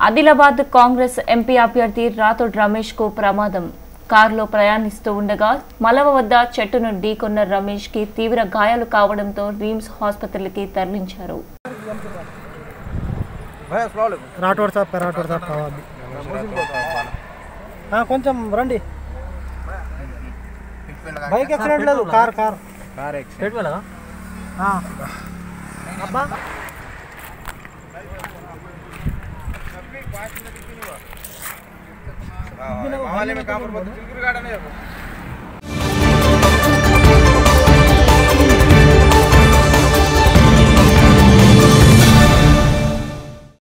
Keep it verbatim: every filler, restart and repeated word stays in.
Adilabad Congress MP అభ్యర్థి రాథోడ్ రమేష్ కు ప్రమాదం. కారులో ప్రయాణిస్తూ ఉండగా మలవ వద్ద చెట్టును ఢీకొన్న రమేష్ కి తీవ్ర గాయాలు కావడంతో రిమ్స్ ఆసుపత్రికి తరలించారు. రాథోడ్ సాబ్ రాథోడ్ సాబ్ కావాలి. కొంచెం రండి. బైక్ యాక్సిడెంట్ లేదు, కార్ కార్ కార్ యాక్సిడెంట్ అబ్బా में कापर बदल चिलकुर गार्डन है।